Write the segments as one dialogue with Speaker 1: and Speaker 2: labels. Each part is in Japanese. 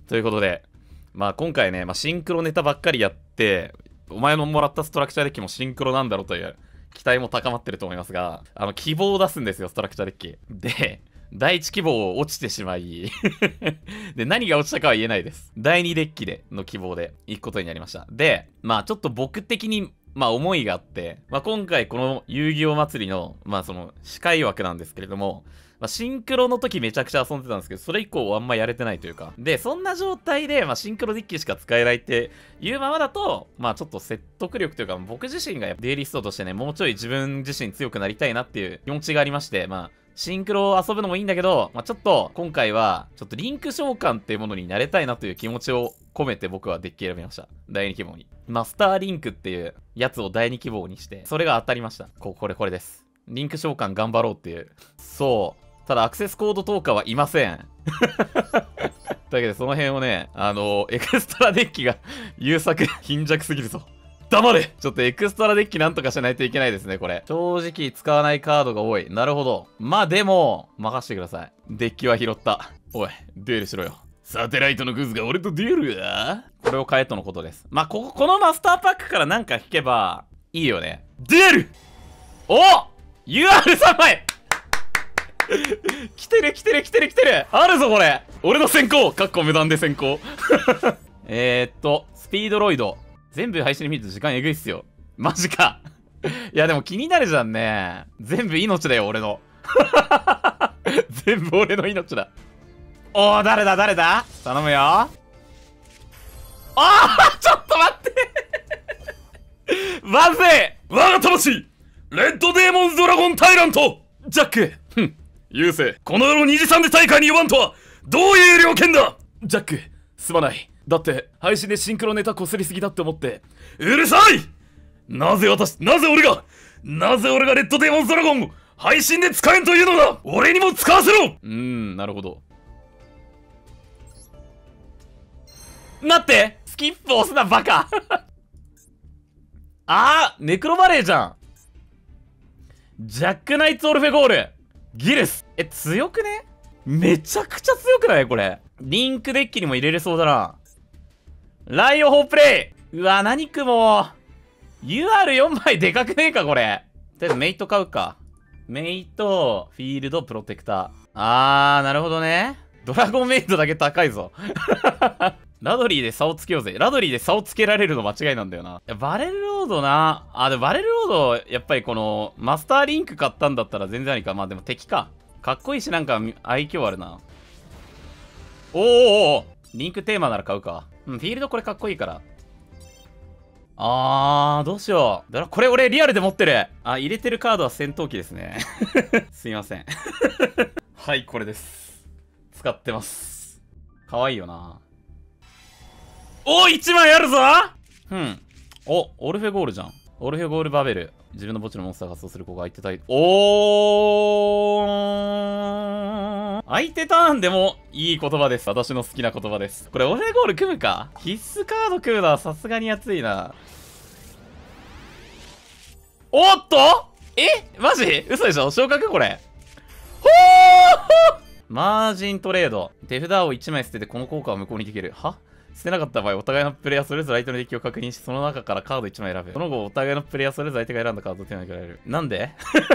Speaker 1: ということで、まあ今回ね、シンクロネタばっかりやって、お前のもらったストラクチャーデッキもシンクロなんだろうという期待も高まってると思いますが、希望を出すんですよ、ストラクチャーデッキ。で、第1希望落ちてしまいで、何が落ちたかは言えないです。第2デッキでの希望で行くことになりました。で、ちょっと僕的に、思いがあって、今回この遊戯王祭りの、司会枠なんですけれども、シンクロの時めちゃくちゃ遊んでたんですけど、それ以降あんまやれてないというか。で、そんな状態で、シンクロデッキしか使えないっていうままだと、ちょっと説得力というか、僕自身がデイリストとしてね、もうちょい自分自身強くなりたいなっていう気持ちがありまして、シンクロを遊ぶのもいいんだけど、ちょっと今回は、ちょっとリンク召喚っていうものになれたいなという気持ちを込めて僕はデッキ選びました。第2希望に。マスターリンクっていうやつを第2希望にして、それが当たりました。これです。リンク召喚頑張ろうっていう。そう。ただアクセスコード投下はいません。だけどその辺をね、エクストラデッキが優作貧弱すぎるぞ。黙れ！ちょっとエクストラデッキなんとかしないといけないですね、これ。正直使わないカードが多い。なるほど。でも、任してください。デッキは拾った。おい、デュエルしろよ。サテライトのグズが俺とデュエルや？これを変えとのことです。このマスターパックからなんか引けばいいよね。デュエル！お！ UR3 枚来てるあるぞこれ俺の先行無断で先行スピードロイド。全部配信で見ると時間えぐいっすよ。マジかいやでも気になるじゃんね。全部命だよ、俺の。全部俺の命だ。おー、誰だ頼むよ。ちょっと待ってまずい。我が魂レッドデーモンズドラゴンタイラントジャック。優勢、この夜2時3で大会に呼ばんとはどういう了見だ。ジャック、すまない。だって配信でシンクロネタこすりすぎだって思って。うるさい。なぜ俺がレッドデーモンズドラゴンを配信で使えんというのだ。俺にも使わせろ。なるほど。待って、スキップ押すなバカネクロバレーじゃん。ジャックナイツオルフェゴールギルス。強くね？めちゃくちゃ強くないこれ。リンクデッキにも入れれそうだな。ライオンホープレイ。うわ、何くも。UR4 枚でかくねえか、これ。とりあえずメイト買うか。メイト、フィールド、プロテクター。なるほどね。ドラゴンメイトだけ高いぞ。ラドリーで差をつけようぜ。ラドリーで差をつけられるの間違いなんだよな。バレルロードな。でもバレルロード、やっぱりこの、マスターリンク買ったんだったら全然ありか。でも敵か。かっこいいし、なんか、愛嬌あるな。リンクテーマなら買うか。フィールドこれかっこいいから。どうしよう。これ俺リアルで持ってる。入れてるカードは戦闘機ですね。すいません。はい、これです。使ってます。かわいいよな。1枚あるぞ。オルフェゴールじゃん。オルフェゴールバベル。自分の墓地のモンスターが発動する子が相手対。相手ターンでもいい言葉です。私の好きな言葉です。これオルフェゴール組むか？必須カード組むのはさすがに熱いな。おっと！マジ？嘘でしょ？昇格これ。マージントレード。手札を1枚捨ててこの効果を無効にできる。捨てなかった場合、お互いのプレイヤーそれぞれ相手のデッキを確認し、その中からカード1枚選ぶ。その後、お互いのプレイヤーそれぞれ相手が選んだカードを手に入れられる。なんで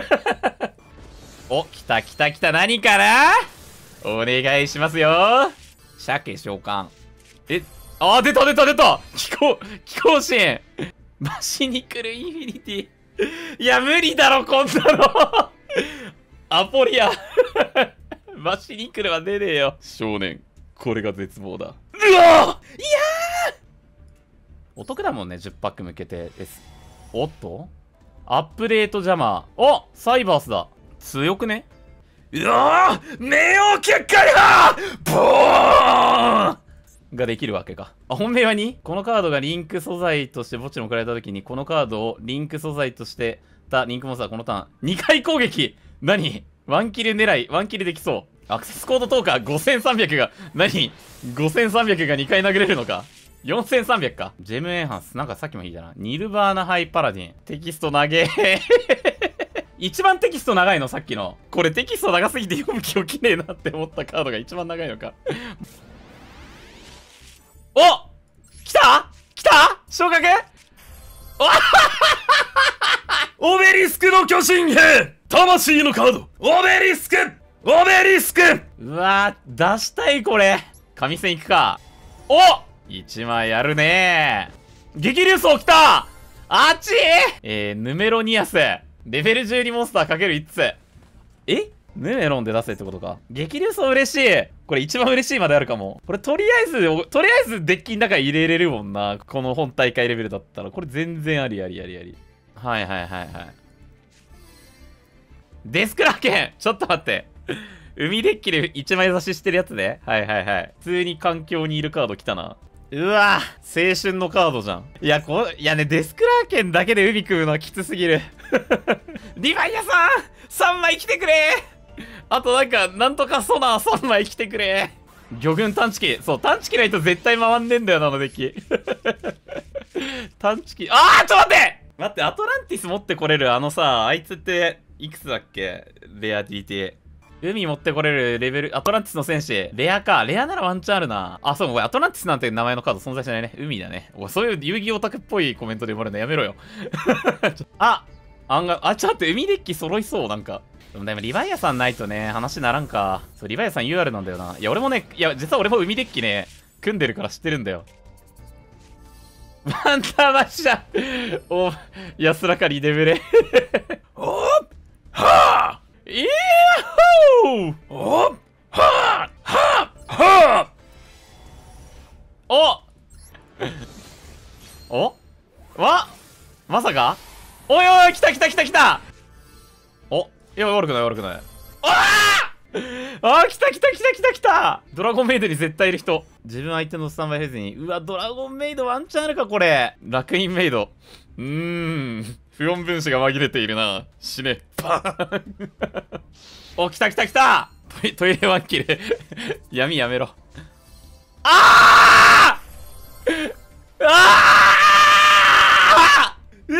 Speaker 1: 来た。何かな？お願いしますよ。鮭召喚。出た気候支援。マシに来るインフィニティ。いや、無理だろ、こんなの。アポリア。マシに来るは出ねえよ。少年、これが絶望だ。うわ！いやー！お得だもんね、10パック向けてです。おっと？アップデートジャマー。サイバースだ。強くね？うわー！名誉結界だ！ボーン！ができるわけか。本命は 2？ このカードがリンク素材として墓地に送られた時に、このカードをリンク素材としてたリンクモンスターこのターン。2回攻撃！何？ワンキル狙い、ワンキルできそう。アクセスコード投下5300が、5300が2回殴れるのか。4300か。ジェムエンハンス。なんかさっきもいいだな。ニルバーナハイパラディン。テキスト長え。一番テキスト長いのさっきの。これテキスト長すぎて読む気起きねえなって思ったカードが一番長いのか。 の巨神兵魂のカードオベリスクオベリスク。うわー、出したいこれ。神戦いくか。お !1 枚やるねー。激流層来た。あっちヌメロニアス。レベル12モンスターかける1つ。ヌメロンで出せってことか。激流層嬉しい。これ一番嬉しいまであるかも。これとりあえずデッキの中に入れれるもんな。この本大会レベルだったら。これ全然ありありありあり。はいはいはいはい。デスクラーケンちょっと待って。海デッキで1枚差ししてるやつね。はいはいはい。普通に環境にいるカード来たな。うわ青春のカードじゃん。いやね、デスクラーケンだけで海食うのはきつすぎる。リヴァイアさん !3 枚来てくれ。あとなんとかソナー3枚来てくれ。魚群探知機。そう、探知機ないと絶対回んねえんだよな、あのデッキ。探知機。ちょっと待って、アトランティス持ってこれるあいつって、いくつだっけレア DT。海持ってこれるレベル、アトランティスの戦士。レアか。レアならワンチャンあるな。そう、アトランティスなんて名前のカード存在しないね。海だね。そういう遊戯オタクっぽいコメントで読まれるのやめろよ。案外、ちょっと待って、海デッキ揃いそう、なんか。でもリヴァイアさんないとね、話ならんか。そう、リヴァイアさん UR なんだよな。いや、俺もね、実は俺も海デッキね、組んでるから知ってるんだよ。ワンターマッシャー安らかにデブレ。おっはぁイヤッホーおっはぁはぁはぁおまさかおいおい来たいや、悪くない。来たドラゴンメイドに絶対いる人。自分相手のスタンバイフェーズに。うわ、ドラゴンメイドワンチャンあるか、これ。楽園メイド。不穏分子が紛れているな。死ね。パーン。来たトイレワンキル。闇やめろ。うわーマジか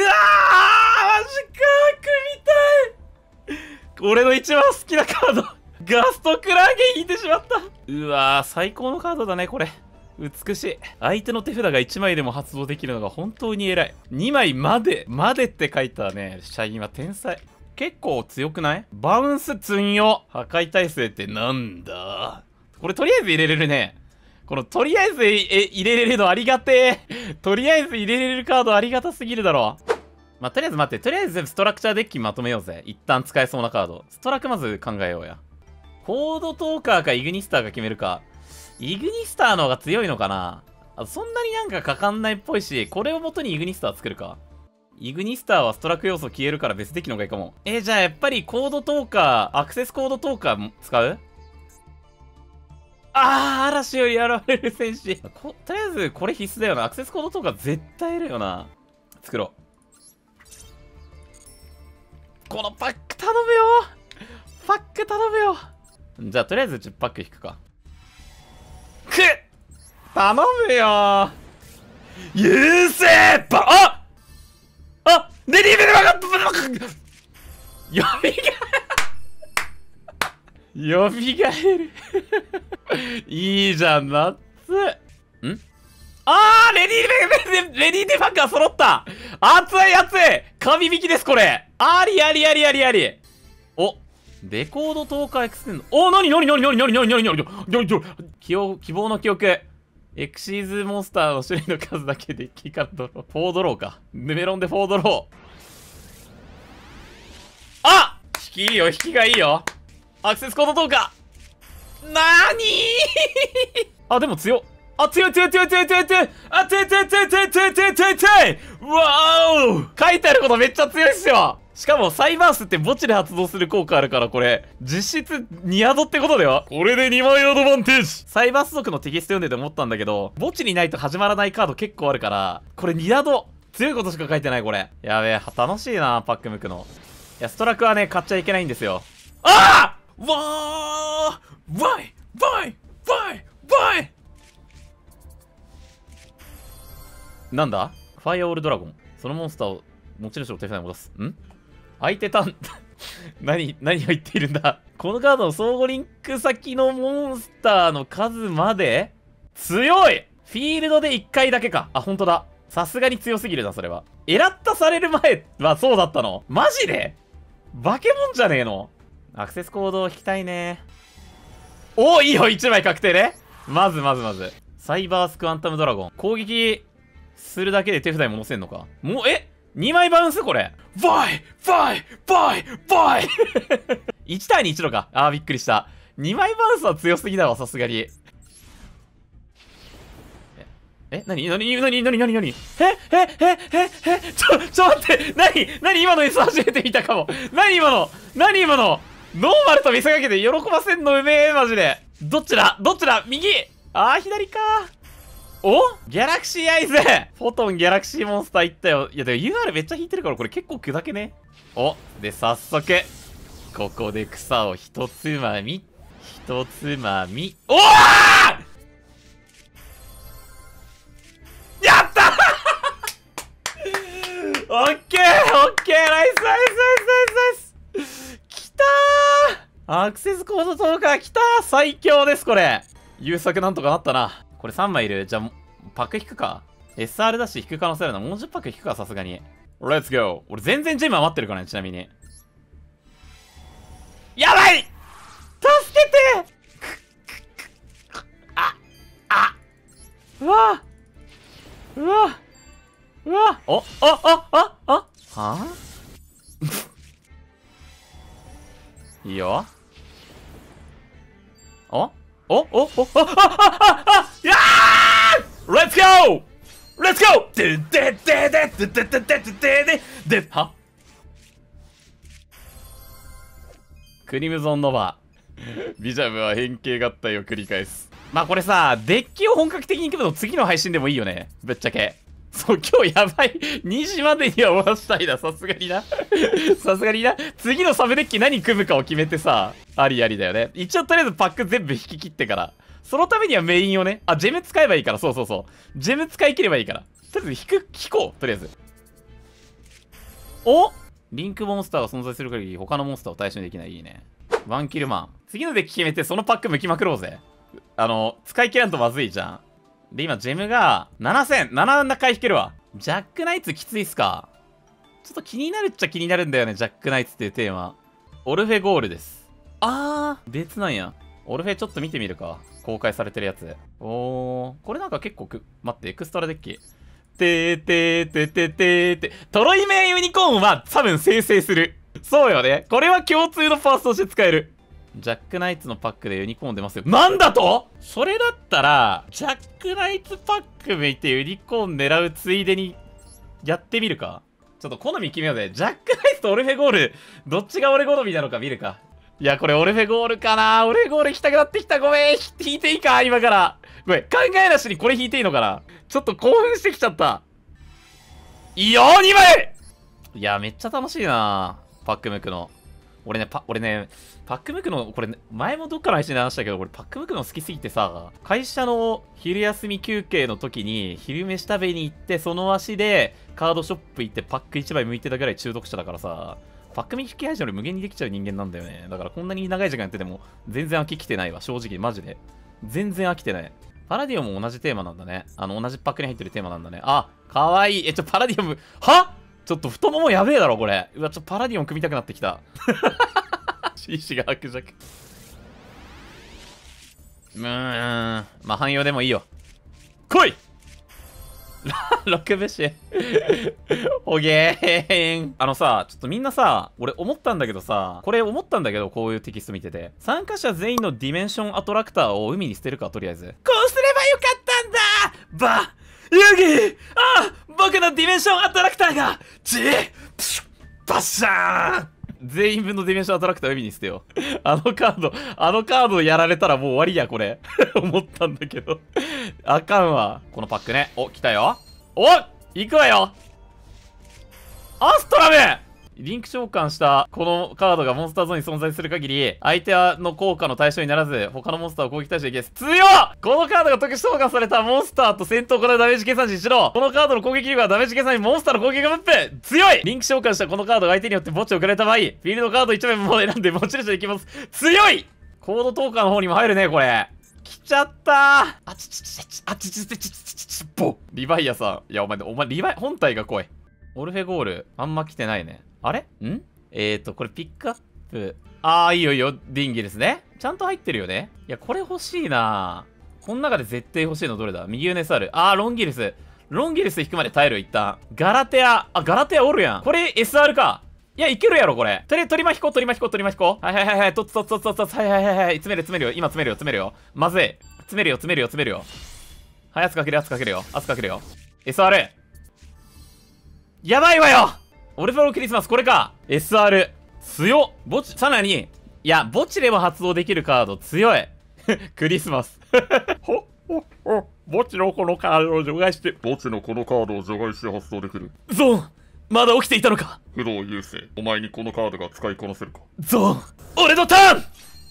Speaker 1: 組みたい。俺の一番好きなカードガストクラーゲン引いてしまった。うわー最高のカードだねこれ。美しい。相手の手札が1枚でも発動できるのが本当に偉い。2枚までって書いたねシャインは天才。結構強くない？バウンスツンよ。破壊耐性ってなんだ？これとりあえず入れれるね。このとりあえず入れれるのありがてえ。とりあえず入れれるカードありがたすぎるだろ。とりあえず待って。とりあえずストラクチャーデッキまとめようぜ。一旦使えそうなカード。ストラクまず考えようや。コードトーカーかイグニスターが決めるか。イグニスターの方が強いのかな。そんなになんかかかんないっぽいし、これを元にイグニスター作るか。イグニスターはストラク要素消えるから別デッキの方がいいかも。じゃあやっぱりコードトーカー、アクセスコードトーカー使う？嵐より現れる戦士。とりあえずこれ必須だよな。アクセスコードトーカー絶対いるよな。作ろう。このパック頼むよ。パック頼むよ。じゃあとりあえず10パック引くか。頼むよ。優勢デリーベルがよみがえる。いいじゃん、ナッツ。レディーデファンカー揃った。熱い神引きです、これ。あり。デコード10日エクステンド。なに希望の記憶。エクシーズモンスターの種類の数だけデッキからドロー。フォードローか。ヌメロンでフォードロー。引きがいいよ。アクセスコード10日。なーにーでも強っ。強い。わー書いてあることめっちゃ強いっすよ。しかもサイバースって墓地で発動する効果あるから、これ実質ニアドってことだよ。これで2枚アドバンテージ。サイバース族のテキスト読んでて思ったんだけど、墓地にないと始まらないカード結構あるから、これニアド強いことしか書いてない。これやべえ、楽しいなパック向くの。いやストラクはね買っちゃいけないんですよ。わイなんだファイアオールドラゴン。そのモンスターを持ち主の手札に戻す。相手ターン何を言っているんだ。このカードの相互リンク先のモンスターの数まで強い。フィールドで1回だけか。ほんとだ。さすがに強すぎるな、それは。エラッタされる前はそうだったの？マジで？ 化け物じゃねえの。アクセスコード引きたいね。おお、いいよ、1枚確定ね。まず。サイバースクワンタムドラゴン。攻撃するだけで手札に戻せんのか。もう、2枚バウンスこれ。バイ1対2 1度か。びっくりした。2枚バウンスは強すぎだわ、さすがに。なにちょ待って、今の S 初めて見たかも。何今のノーマルと見せかけて喜ばせんのうめえ、マジで。どっちだ右左か。おギャラクシーアイズフォトンギャラクシーモンスターいったよ。いや、でも UR めっちゃ引いてるから、これ結構砕けね。で、早速。ここで草を一つまみ。おーやったオッケーナイスきたーアクセスコード10日きたー最強です、これ。優作なんとかなったな。これ3枚いる。じゃあ、パック引くか。SR だし引く可能性あるな。もう10パック引くか、さすがに。レッツゴー。俺全然ジェム余ってるからね、ちなみに。やばい助けてうわいいよ。やーレッツゴークリムゾンノバビジャムは変形合体を繰り返す。まあこれさ、デッキを本格的にいくの次の配信でもいいよね。ぶっちゃけ。そう、今日やばい。2時までには終わらしたいな。さすがにな。次のサブデッキ何組むかを決めてさ、ありだよね。一応とりあえずパック全部引き切ってから。そのためにはメインをね。ジェム使えばいいから。そう。ジェム使い切ればいいから。とりあえず引こう。とりあえず。リンクモンスターが存在する限り他のモンスターを対象にできない。いいね。ワンキルマン。次のデッキ決めてそのパック剥きまくろうぜ。使い切らんとまずいじゃん。で、今、ジェムが7000。7回引けるわ。ジャックナイツきついっすか。ちょっと気になるっちゃ気になるんだよね、ジャックナイツっていうテーマ。オルフェゴールです。別なんや。オルフェちょっと見てみるか。公開されてるやつ。これなんか結構待って、エクストラデッキ。トロイメイユニコーンは多分生成する。そうよね。これは共通のパースとして使える。ジャックナイツのパックでユニコーン出ますよ。なんだとそれだったら、ジャックナイツパック向いてユニコーン狙うついでに、やってみるか。ちょっと好み決めようぜ。ジャックナイツとオルフェゴール、どっちが俺好みなのか見るか。いや、これオルフェゴールかな。オルフェゴール行きたくなってきた。ごめん。引いていいか今から。ごめん。考えなしにこれ引いていいのかな。ちょっと興奮してきちゃった。いいよ !2 枚いや、めっちゃ楽しいなパック向くの。俺ね、パック向くの、これ、前もどっかの配信で話したけど、俺パック向くの好きすぎてさ、会社の昼休み休憩の時に、昼飯食べに行って、その足で、カードショップ行ってパック1枚向いてたぐらい中毒者だからさ、パック向き配信より無限にできちゃう人間なんだよね。だからこんなに長い時間やってても、全然飽ききてないわ、正直、マジで。全然飽きてない。パラディオンも同じテーマなんだね。同じパックに入ってるテーマなんだね。かわいい。パラディオン、ちょっと太ももやべえだろ、これ。うわ、パラディオン組みたくなってきた。獅子が白弱。まあ、汎用でもいいよ。来い6節ほげーん。ちょっとみんなさ、俺思ったんだけどさ、こういうテキスト見てて。参加者全員のディメンションアトラクターを海に捨てるか、とりあえず。こうすればよかったんだユギ僕のディメンションアトラクターがバッシャーン全員分のディメンションアトラクター海に捨てよう。あのカードやられたらもう終わりや、これ。思ったんだけど。あかんわ。このパックね。来たよ。行くわよ。アストラムリンク召喚したこのカードがモンスターゾーンに存在する限り、相手の効果の対象にならず、他のモンスターを攻撃対象に消す。強っこのカードが特殊召喚されたモンスターと戦闘を行うダメージ計算値にしろ。このカードの攻撃力はダメージ計算にモンスターの攻撃がマップ強いリンク召喚したこのカードが相手によって墓地を送られた場合、フィールドカード1枚も選んで持ち主できます。強いコードトーカーの方にも入るね、これ。来ちゃったーリヴァイアさん。いや、お前、リヴァイ、本体が来い。オルフェゴール、あんま来てないね。あれこれピックアップ。ああ、いいよいいよ。ディンギルスね。ちゃんと入ってるよね。いや、これ欲しいな。この中で絶対欲しいのどれだ？右上 SR。あー、ロンギルス。ロンギルス引くまで耐える、一旦。ガラテア。あ、ガラテアおるやん。これ SR か。いや、いけるやろ、これ。とりあえず、取りまひこ、取りまひこ、取りまひこ。はいはいはいはい。とつとつとつとつ。はいはいはいはい。詰める、詰めるよ。今詰めるよ、詰めるよ。まずい。詰めるよ、詰めるよ、詰めるよ。はい、圧かける、圧かけるよ。圧かけるよ。SR。やばいわよ。オルフェロクリスマス、これか。SR。強っ。墓地、さらに、いや、墓地でも発動できるカード、強い。クリスマス。
Speaker 2: ほ墓地のこのカードを除外して、墓地のこのカードを除外して発動できる。
Speaker 1: ゾーン、まだ起きていたのか。
Speaker 2: 不動優勢、お前にこのカードが使いこなせるか。
Speaker 1: ゾーン、俺のターン。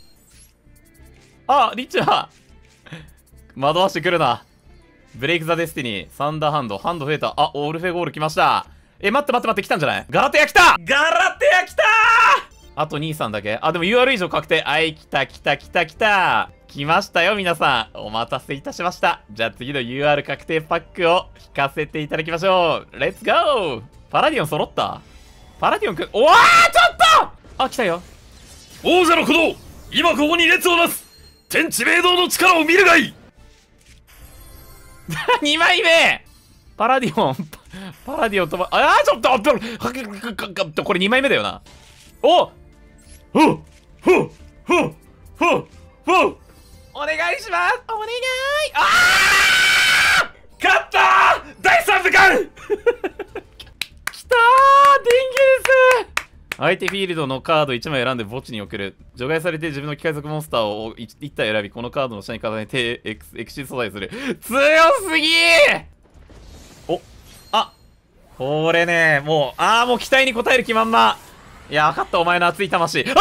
Speaker 1: あ、リチャー。惑わしてくるな。ブレイクザデスティニー、サンダーハンド、ハンド増えた。あ、オルフェゴール来ました。待って待って待って、来たんじゃない？ガラテア来た！ガラテア来たー！あと2、3だけ。あ、でも UR 以上確定。はい、来た来た来た来た。来ましたよ、皆さん。お待たせいたしました。じゃあ次の UR 確定パックを引かせていただきましょう。レッツゴー！パラディオン揃った？パラディオンくん、おわー、ちょっと！あ、来たよ。
Speaker 2: 王者の鼓動、今ここに列をなす。天地明堂の力を見るがいい。
Speaker 1: 2枚目パラディオン、パラディオンとちょっとこれ2枚目だよな。おお願いします。お願い。
Speaker 2: 勝ったー、第3部間。
Speaker 1: きたー、電気です。相手フィールドのカード1枚選んで墓地に送る。除外されて自分の機械属モンスターを 1体選び、このカードの下に重ねてエクシー素材する。強すぎー。お、あ、これね、もう、もう期待に応える気満々。いや、分かった、お前の熱い魂。ぐる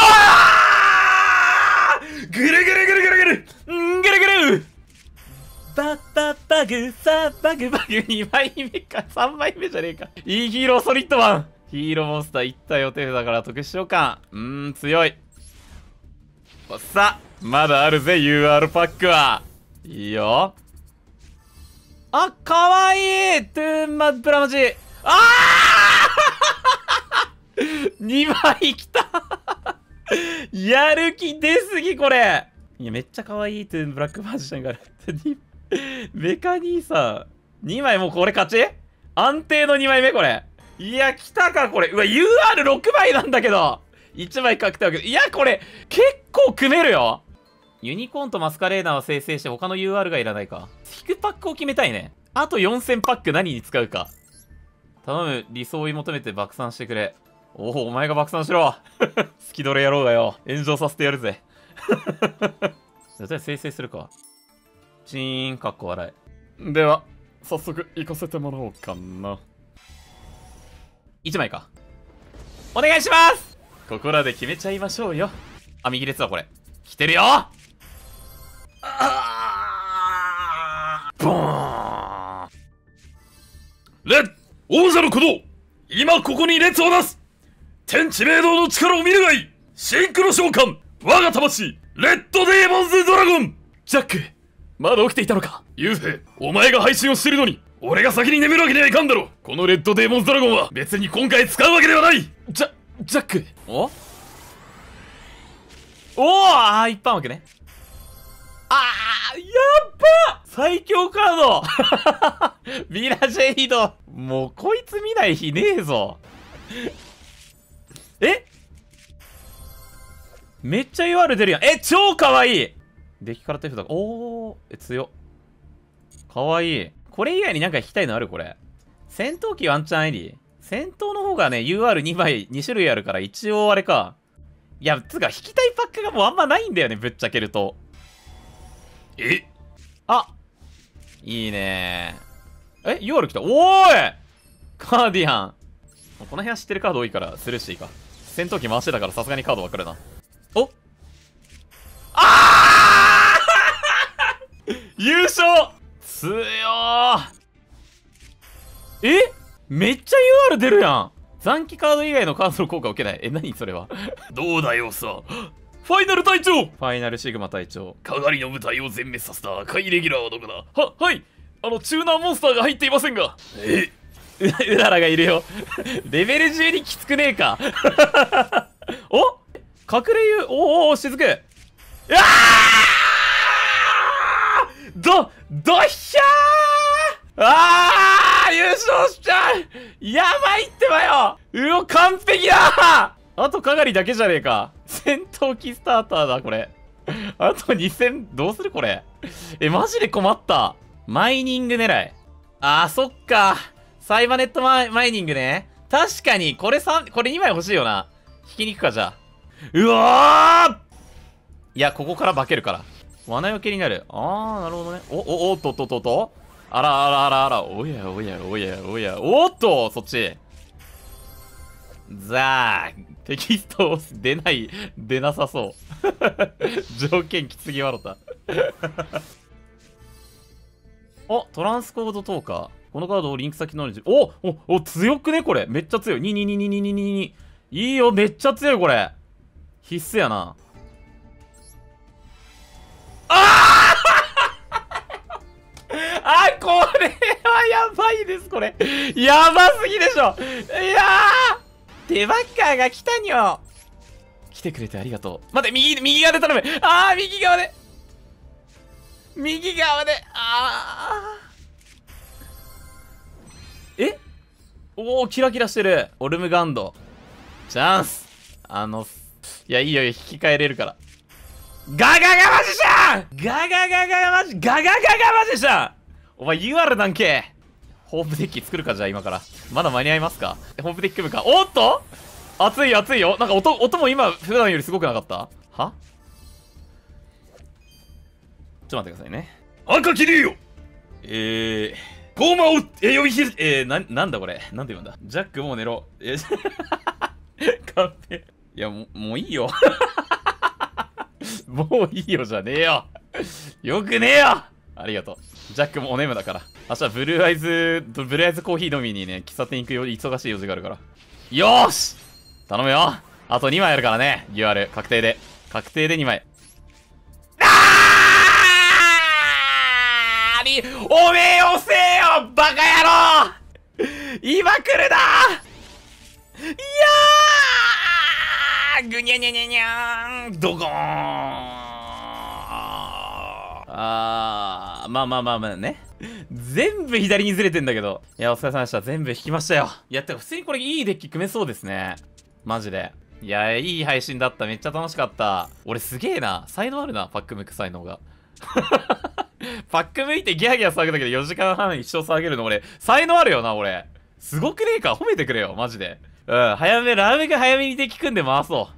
Speaker 1: ぐるぐるぐるぐるぐるぐるバグサバグ2枚目か3枚目じゃねえか。いいヒーローソリッドマン。ヒーローモンスター1体を手札から特殊召喚。強い。さあ、まだあるぜ、UR パックは。いいよ。あ、かわいいトゥーンマプラマジ。2枚きたやる気出すぎ、これ。いや、めっちゃかわいいトゥーンブラックマジシャンがある。メカ兄さん。2枚もうこれ勝ち？安定の2枚目、これ。いや、来たか、これ。うわ、UR6 枚なんだけど。1枚確定わけど。いや、これ、結構組めるよ。ユニコーンとマスカレーナーを生成して他の UR がいらないか。引くパックを決めたいね。あと4000パック何に使うか。頼む、理想を追い求めて爆散してくれ。お前が爆散しろ。好きどれやろうがよ。炎上させてやるぜ。じゃあ生成するか。チーン、かっこ笑い。では、早速行かせてもらおうかな。1枚か。お願いします。ここらで決めちゃいましょうよ。あ、右列だ、これ。来てるよ。ボーン。
Speaker 2: 王者の鼓動、今ここに列をなす。天地明堂の力を見るがいい。シンクロ召喚、我が魂、レッドデーモンズドラゴン。
Speaker 1: ジャック、まだ起きていたのか。
Speaker 2: ユウセ、お前が配信をしてるのに俺が先に眠るわけにはいかんだろ。このレッドデーモンズドラゴンは別に今回使うわけではない。
Speaker 1: ジャック、一般枠ね。やっば最強カードミラジェイド。もうこいつ見ない日ねえぞ。めっちゃ UR 出るやん。超かわいい。デッキから手札。強っ。かわいい。これ以外になんか引きたいのある？これ。戦闘機ワンチャンあり？戦闘の方がね、UR2 枚、2種類あるから一応あれか。いや、つうか引きたいパックがもうあんまないんだよね、ぶっちゃけると。いいねー。UR 来た。カーディアン。この辺は知ってるカード多いからスルーしていいか。戦闘機回してたからさすがにカードは来るな。優勝強ー。めっちゃ UR 出るやん。残機カード以外のカードの効果を受けない。何それは。
Speaker 2: どうだよさ。ファイナル隊長、
Speaker 1: ファイナルシグマ隊長。
Speaker 2: かがりの部隊を全滅させた赤いレギュラーはどこだ。はい、チューナーモンスターが入っていませんが。
Speaker 1: うららがいるよ。レベル12きつくねえか。お隠れ湯、おお、しずく。うわーどっひゃー優勝しちゃうやばいってばよ完璧だあと係だけじゃねえか。戦闘機スターターだ、これ。あと2000、どうするこれ。マジで困った。マイニング狙い。そっか。サイバネットマイニングね。確かに、これ2枚欲しいよな。引きに行くか、じゃあ。うわーいや、ここから化けるから。罠よけになる。なるほどね。おっと。あら。おや。おっと、そっち。テキスト出なさそう。条件きつぎわろた。トランスコードトーカー。このカードをリンク先の強くねこれ。めっちゃ強い。2。いいよ、めっちゃ強いこれ。必須やな。これはやばいです、これ。やばすぎでしょ。いやーデバッカーが来たにょ。来てくれてありがとう。待って、右側で頼む。右側で。キラキラしてる。オルムガンド。チャンス。いや、いいよ、引き換えれるから。ガガガマジシャンガガガマジシャンお前 UR なんけ。ホープデッキ作るか、じゃあ今から。まだ間に合いますか。ホープデッキ組むか。おっと熱いよ。なんか音も今、普段よりすごくなかった？は？ちょっと待ってくださいね。
Speaker 2: 赤切りよ。ゴーマを呼びひる。
Speaker 1: なんだこれ。なんて言うんだ。ジャックもう寝ろ。完璧。いや、もういいよ。もういいよじゃねえよ。よくねえよ。ありがとう。ジャックもお眠だから。明日ブルーアイズコーヒー飲みにね、喫茶店行くよ。忙しい用事があるから。よーし頼むよ。あと2枚あるからね。UR。確定で2枚。おめえよせえよバカ野郎今来るないやーぐにゃにゃにゃにゃーんドゴーンまあね。全部左にずれてんだけど。いや、お疲れ様でした。全部引きましたよ。いや、てか普通にこれいいデッキ組めそうですね。マジで。いや、いい配信だった。めっちゃ楽しかった。俺すげえな。才能あるな、パック向く才能が。パック向いてギャーギャー騒ぐだけで4時間半一生騒げるの俺、才能あるよな、俺。すごくねえか褒めてくれよ、マジで。ラーメンが早めにデッキ組んで回そう。